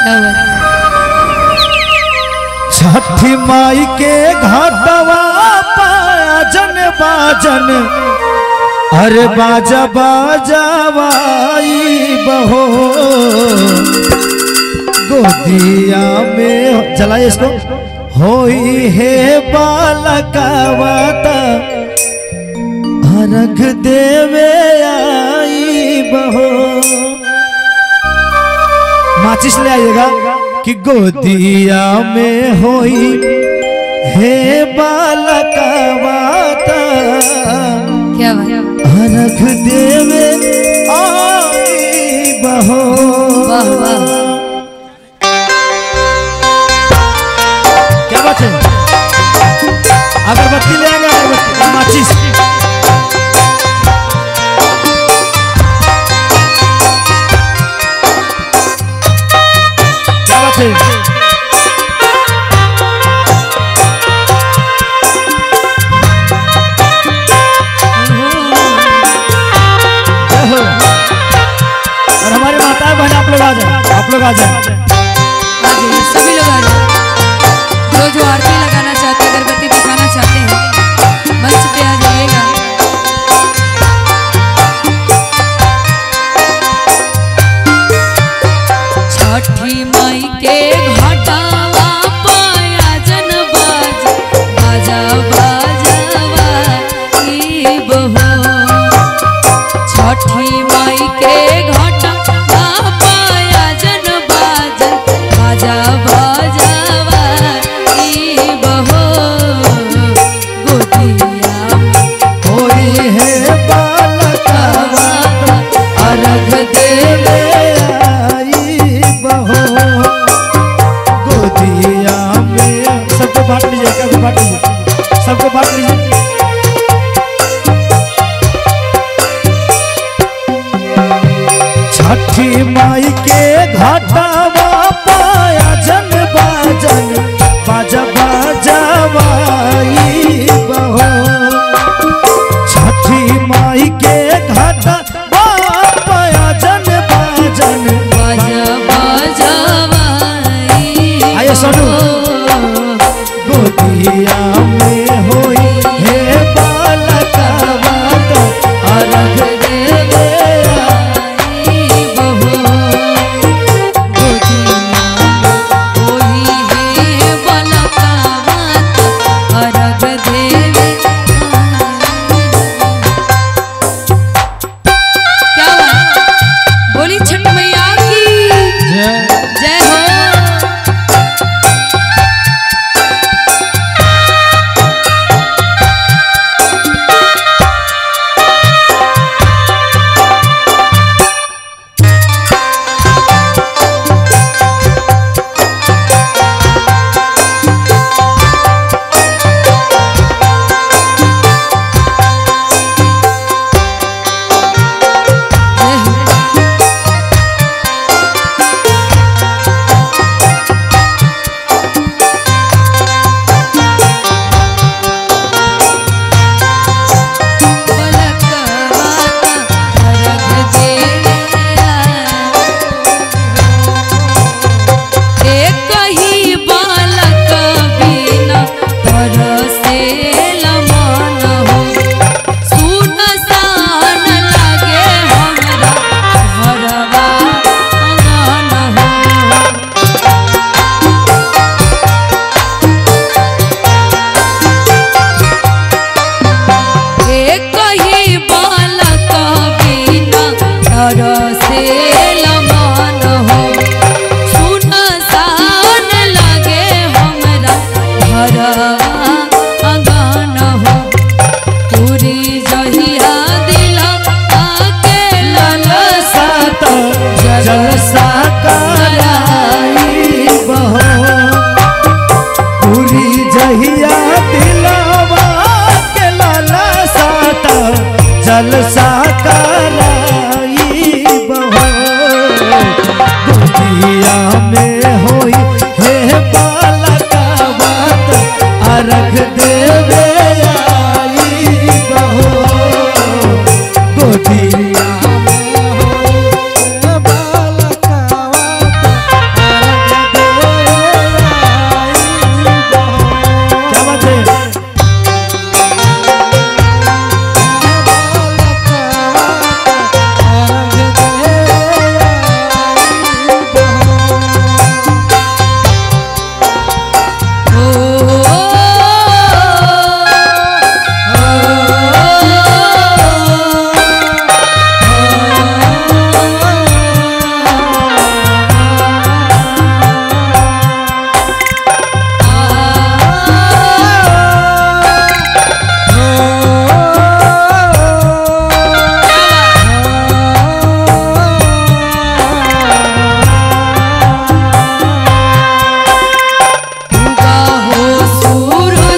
छठी माई के घाटवा पाया जन बाजन, अरे बाजा बाजावाई बहो गोदिया में। जलाइए इसको। होई है बालकावाता अर्घ देवे आई बहो। माचिस ले आइएगा कि गोदिया में होई हे बालकावाता क्या बात, अर्घ देवे आई बहो। वाह वाह, क्या बात है। अगरबत्ती ले आएगा, अगरबत्ती माचिस। क्या बात है। और हमारे माता बहन आप लोग आ जाए, आप लोग आ जाए, सभी लोग आ जाए। जो आरती लगाना चाहते हैं, अगरबत्ती दिखाना चाहते हैं, मंच पे आ जाइएगा। छठी माई के घाटवा पाया जन बाजा बाजावा ई बहो। छठी माई के घाटवा पाया जन बाजा बाजावा ई बहो। गोदिया होई है बालकावाता अर्घ देवे आई बहो गोदिया में। सबको बांट लीजिए, सबको बांट लीजिए, सबको बांट लीजिए। छठी माई के घाटवा पाया जन बाजन, बाजा बाजावाई बहो। छठी माई के घाटवा पाया जन बाजन, बाजा बाजावा ई आइए सोनू।